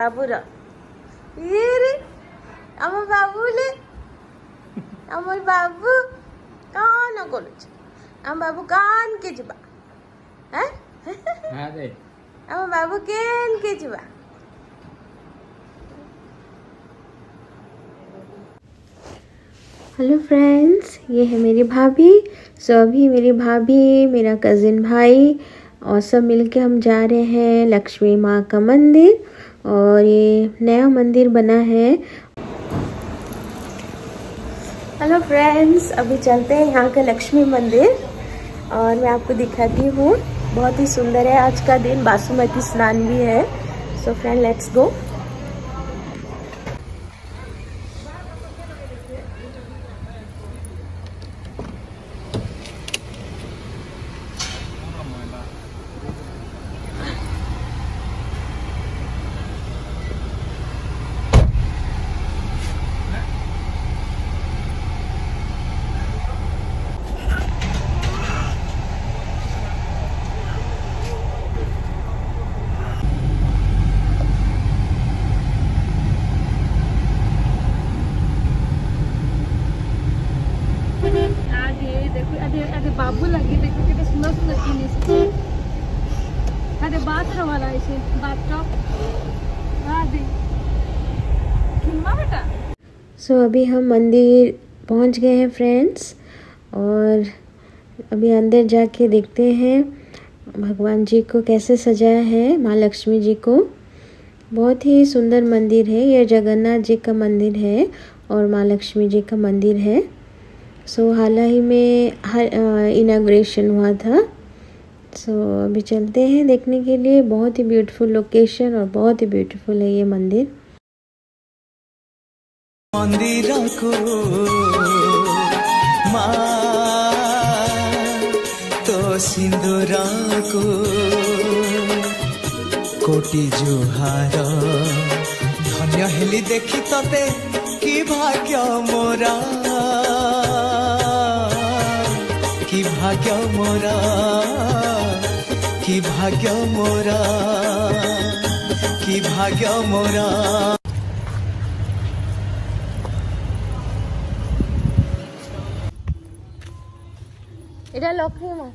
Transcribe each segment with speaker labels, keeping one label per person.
Speaker 1: बाबूरा ये रे आम बाबूले आम बाबू कान करुच आम बाबू कान के जीवा हैं आम बाबू केन के जीवा। हेलो फ्रेंड्स, ये है मेरी भाभी। अभी मेरी भाभी, मेरा कज़िन भाई और सब मिलके हम जा रहे हैं लक्ष्मी माँ का मंदिर। और ये नया मंदिर बना है। हेलो फ्रेंड्स, अभी चलते हैं यहाँ का लक्ष्मी मंदिर और मैं आपको दिखाती हूँ। बहुत ही सुंदर है। आज का दिन बासुमती स्नान भी है। So friend, let's go. बाबू लगी देखो कितना सुंदर सुंदर जिनिस अरे बाथरूम वाला ऐसे बाथटब बेटा। सो अभी हम मंदिर पहुंच गए हैं फ्रेंड्स और अभी अंदर जाके देखते हैं भगवान जी को कैसे सजाया है, माँ लक्ष्मी जी को। बहुत ही सुंदर मंदिर है। यह जगन्नाथ जी का मंदिर है और माँ लक्ष्मी जी का मंदिर है। सो हाल ही में इनाग्रेशन हुआ था। सो अभी चलते हैं देखने के लिए। बहुत ही ब्यूटीफुल लोकेशन और बहुत ही ब्यूटीफुल है ये मंदिर।
Speaker 2: मंदिर को तो सिंदूर को कोटि जुहार धन्य हेली देखी तते कि भाग्य मोरा कि भाग्य मोरा कि भाग्य मोरा कि भाग्य मोरा।
Speaker 1: এটা লক্ষ্মী মা।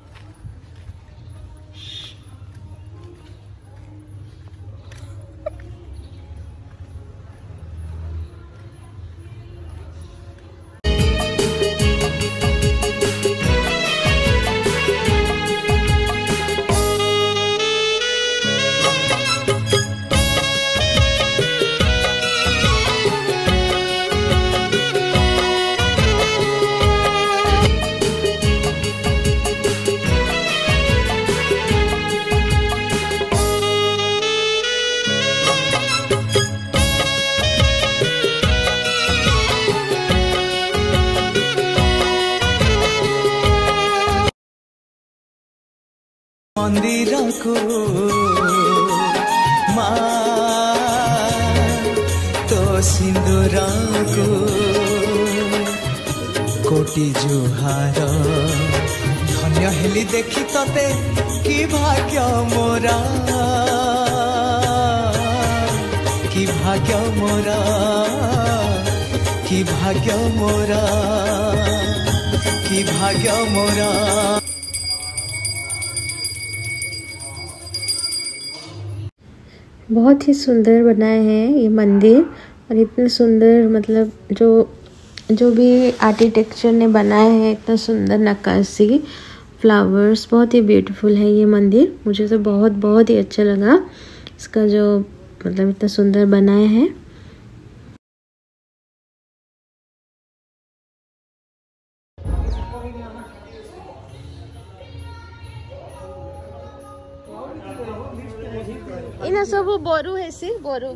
Speaker 2: मंदिर को तो सिंदूर को कोटि जुहार धन्य हेली देखी तते कि भाग्य मोरा कि भाग्य मोरा कि भाग्य मोरा कि भाग्य मोरा।
Speaker 1: बहुत ही सुंदर बनाए हैं ये मंदिर। और इतने सुंदर, मतलब जो भी आर्किटेक्चर ने बनाया है, इतना सुंदर नक्काशी, फ्लावर्स, बहुत ही ब्यूटीफुल है ये मंदिर। मुझे तो बहुत बहुत ही अच्छा लगा इसका जो मतलब इतना सुंदर बनाया है। इन सब बोरू है सी बोरू।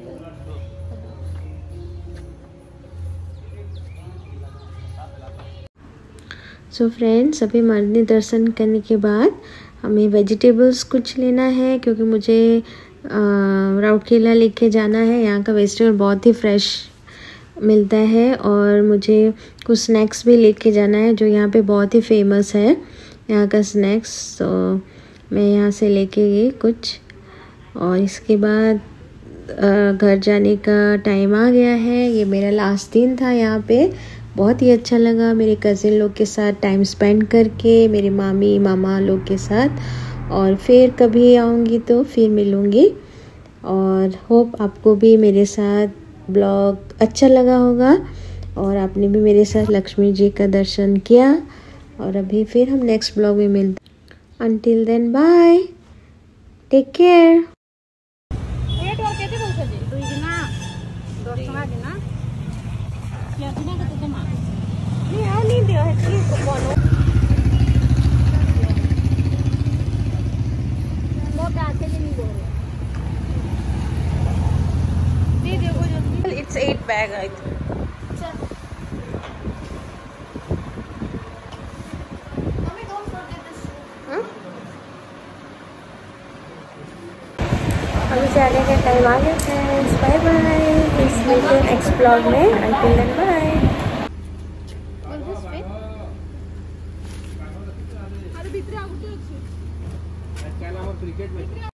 Speaker 1: सो फ्रेंड्स, अभी मंदिर दर्शन करने के बाद हमें वेजिटेबल्स कुछ लेना है क्योंकि मुझे राउरकेला लेके जाना है। यहाँ का वेजिटेबल बहुत ही फ्रेश मिलता है और मुझे कुछ स्नैक्स भी लेके जाना है जो यहाँ पे बहुत ही फेमस है यहाँ का स्नैक्स। तो मैं यहाँ से लेके गई कुछ और इसके बाद घर जाने का टाइम आ गया है। ये मेरा लास्ट दिन था यहाँ पे। बहुत ही अच्छा लगा मेरे कज़िन लोग के साथ टाइम स्पेंड करके, मेरे मामी मामा लोग के साथ। और फिर कभी आऊँगी तो फिर मिलूँगी। और होप आपको भी मेरे साथ ब्लॉग अच्छा लगा होगा और आपने भी मेरे साथ लक्ष्मी जी का दर्शन किया। और अभी फिर हम नेक्स्ट ब्लॉग में मिलते हैं। Until then bye, take care.
Speaker 3: It's 8 bag, I think.
Speaker 1: अभी जाने का टाइम आ गया फ्रेंड्स। बाय बाय, इस वीडियो नेक्स्ट ब्लॉग में। Until then bye.